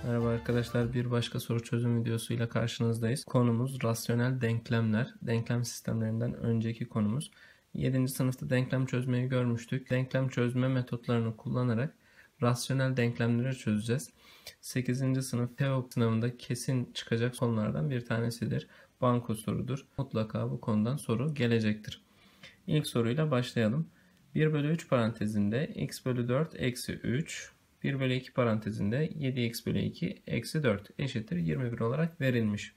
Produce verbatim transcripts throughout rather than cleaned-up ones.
Merhaba arkadaşlar, bir başka soru çözüm videosuyla karşınızdayız. Konumuz rasyonel denklemler. Denklem sistemlerinden önceki konumuz. yedinci sınıfta denklem çözmeyi görmüştük. Denklem çözme metotlarını kullanarak rasyonel denklemleri çözeceğiz. sekizinci sınıf TEOG sınavında kesin çıkacak sorulardan bir tanesidir. Banko sorudur. Mutlaka bu konudan soru gelecektir. İlk soruyla başlayalım. bir bölü üç parantezinde x bölü dört eksi üç, bir bölü iki parantezinde yedi x bölü iki eksi dört eşittir yirmi bir olarak verilmiş.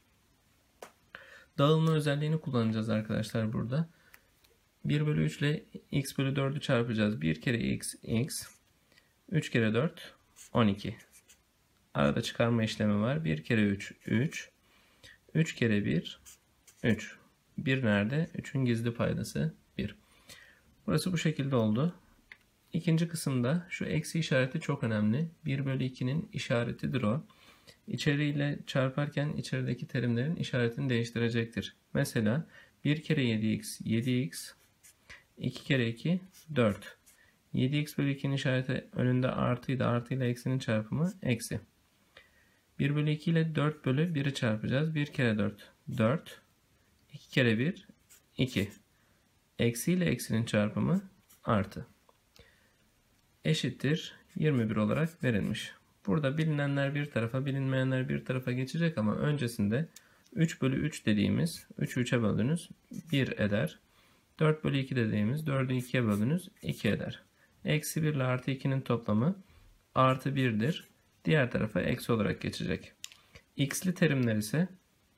Dağılma özelliğini kullanacağız arkadaşlar burada. bir bölü üç ile x bölü dördü çarpacağız. bir kere x, x. üç kere dört, on iki. Arada çıkarma işlemi var. bir kere üç, üç. üç kere bir, üç. bir nerede? üçün gizli paydası bir. Burası bu şekilde oldu. İkinci kısımda şu eksi işareti çok önemli. bir bölü ikinin işaretidir o. İçeriyle çarparken içerideki terimlerin işaretini değiştirecektir. Mesela bir kere yedi x, yedi x. iki kere iki, dört. yedi x bölü ikinin işareti önünde artıydı. Artı ile eksinin çarpımı eksi. bir bölü iki ile dört bölü bir'i çarpacağız. bir kere dört, dört. iki kere bir, iki. Eksi ile eksinin çarpımı artı. Eşittir yirmi bir olarak verilmiş. Burada bilinenler bir tarafa, bilinmeyenler bir tarafa geçecek ama öncesinde üç bölü üç dediğimiz, üçü üçe böldünüz bir eder. dört bölü iki dediğimiz dördü ikiye böldünüz iki eder. Eksi bir ile artı ikinin toplamı artı bir'dir. Diğer tarafa eksi olarak geçecek. X'li terimler ise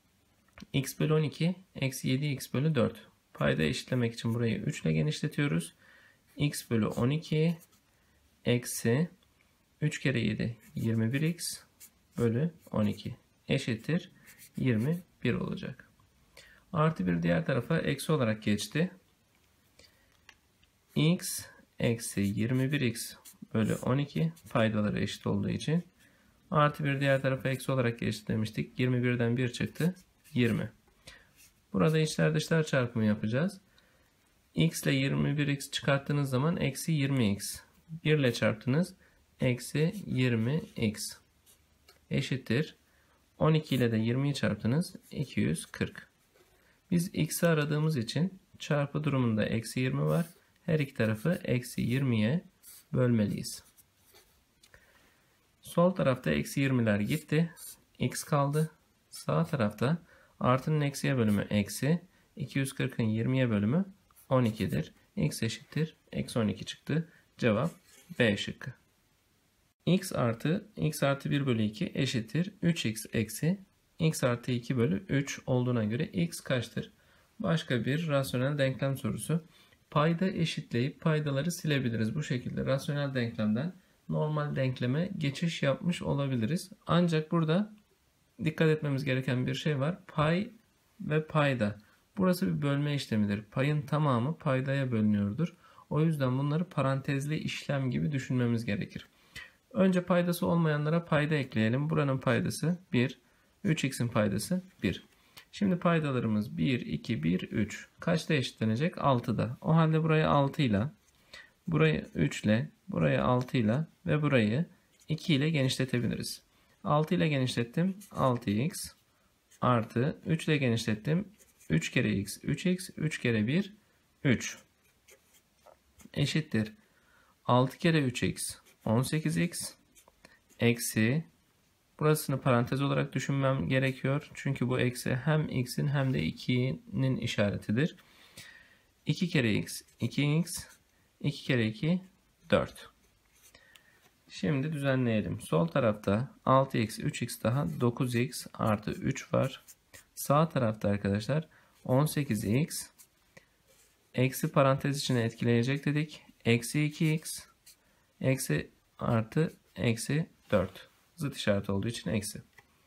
x bölü on iki eksi yedi x bölü dört. Payda eşitlemek için burayı üç ile genişletiyoruz. X bölü on iki eksi üç kere yedi, yirmi bir x bölü on iki eşittir yirmi bir olacak. Artı bir diğer tarafa eksi olarak geçti. X eksi yirmi bir x bölü on iki paydaları eşit olduğu için artı bir diğer tarafa eksi olarak geçti demiştik. yirmi bir'den bir çıktı. yirmi. Burada içler dışlar çarpımı yapacağız. X ile yirmi bir x çıkarttığınız zaman eksi yirmi x. bir ile çarptınız. Eksi yirmi x. Eşittir. on iki ile de yirmiyi çarptınız. iki yüz kırk. Biz x'i aradığımız için çarpı durumunda eksi yirmi var. Her iki tarafı eksi yirmiye bölmeliyiz. Sol tarafta eksi yirmiler gitti. X kaldı. Sağ tarafta artının eksiye bölümü eksi. iki yüz kırk'ın yirmiye bölümü on iki'dir. X eşittir. Eksi on iki çıktı. Cevap B şıkkı. X artı x artı bir bölü iki eşittir. üç x eksi x artı iki bölü üç olduğuna göre x kaçtır? Başka bir rasyonel denklem sorusu. Payda eşitleyip paydaları silebiliriz. Bu şekilde rasyonel denklemden normal denkleme geçiş yapmış olabiliriz. Ancak burada dikkat etmemiz gereken bir şey var. Pay ve payda. Burası bir bölme işlemidir. Payın tamamı paydaya bölünüyordur. O yüzden bunları parantezli işlem gibi düşünmemiz gerekir. Önce paydası olmayanlara payda ekleyelim. Buranın paydası bir. üç x'in paydası bir. Şimdi paydalarımız bir, iki, bir, üç. Kaçta eşitlenecek? altıda. O halde burayı altı ile, burayı üç ile, burayı altı ile ve burayı iki ile genişletebiliriz. altı ile genişlettim. altı x artı üç ile genişlettim. üç kere x, üç x, üç kere bir, üç. Eşittir. altı kere üç x, on sekiz x eksi, burasını parantez olarak düşünmem gerekiyor. Çünkü bu eksi hem x'in hem de iki'nin işaretidir. iki kere x, iki x, iki kere iki, dört. Şimdi düzenleyelim. Sol tarafta altı x, üç x daha dokuz x artı üç var. Sağ tarafta arkadaşlar on sekiz x eksi parantez içine etkileyecek dedik. Eksi iki x eksi artı eksi dört. Zıt işaret olduğu için eksi.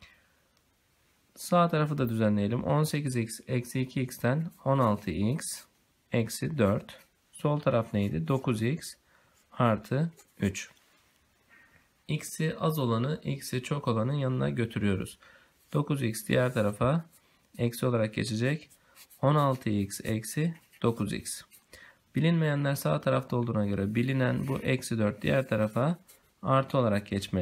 Sağ tarafı da düzenleyelim. on sekiz x eksi iki x'ten on altı x eksi dört. Sol taraf neydi? dokuz x artı üç. X'i az olanı x'i çok olanın yanına götürüyoruz. dokuz x diğer tarafa eksi olarak geçecek. on altı x eksi dokuz x. Bilinmeyenler sağ tarafta olduğuna göre bilinen bu eksi dört diğer tarafa artı olarak geçmeli.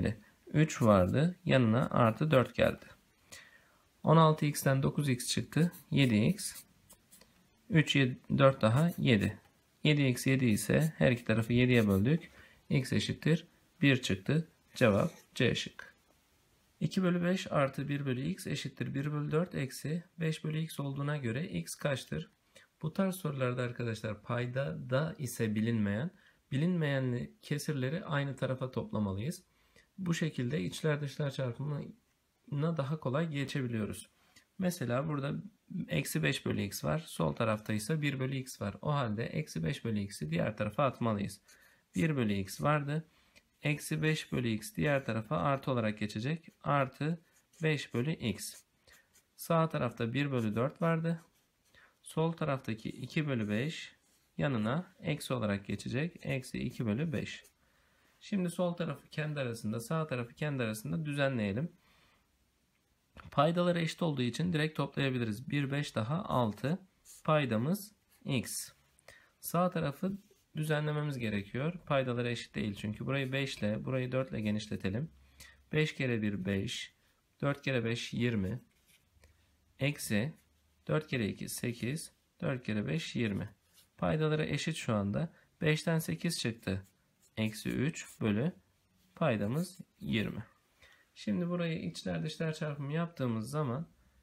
üç vardı. Yanına artı dört geldi. on altı x'ten dokuz x çıktı. yedi x. üç, yedi, dört daha yedi. yedi x yedi ise her iki tarafı yediye böldük. X eşittir bir çıktı. Cevap C şık. iki bölü beş artı bir bölü x eşittir bir bölü dört eksi beş bölü x olduğuna göre x kaçtır? Bu tarz sorularda arkadaşlar payda da ise bilinmeyen, bilinmeyenli kesirleri aynı tarafa toplamalıyız. Bu şekilde içler dışlar çarpımına daha kolay geçebiliyoruz. Mesela burada eksi beş bölü x var. Sol tarafta ise bir bölü x var. O halde eksi beş bölü x'i diğer tarafa atmalıyız. bir bölü x vardı. Eksi beş bölü x diğer tarafa artı olarak geçecek. Artı beş bölü x. Sağ tarafta bir bölü dört vardı. Sol taraftaki iki bölü beş yanına eksi olarak geçecek. Eksi iki bölü beş. Şimdi sol tarafı kendi arasında, sağ tarafı kendi arasında düzenleyelim. Paydaları eşit olduğu için direkt toplayabiliriz. bir, beş daha altı. Paydamız x. Sağ tarafı düzenlememiz gerekiyor. Paydaları eşit değil çünkü. Burayı beş ile, burayı dört ile genişletelim. beş kere bir beş. dört kere beş yirmi. Eksi dört kere iki sekiz. dört kere beş yirmi. Paydaları eşit şu anda. beşten sekiz çıktı. Eksi üç bölü paydamız yirmi. Şimdi burayı içler dışlar çarpımı yaptığımız zaman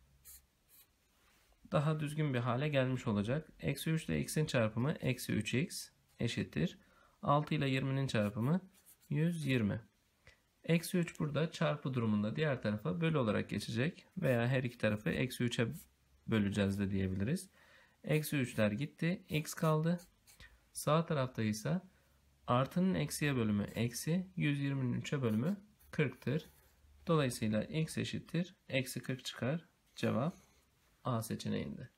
daha düzgün bir hale gelmiş olacak. Eksi üç ile x'in çarpımı eksi üç x eşittir. altı ile yirminin çarpımı yüz yirmi. Eksi üç burada çarpı durumunda diğer tarafa bölü olarak geçecek. Veya her iki tarafı eksi üçe böleceğiz de diyebiliriz. Eksi üçler gitti. X kaldı. Sağ tarafta ise artının eksiye bölümü eksi, yüz yirminin üçe bölümü kırktır. Dolayısıyla x eşittir. Eksi kırk çıkar. Cevap A seçeneğinde.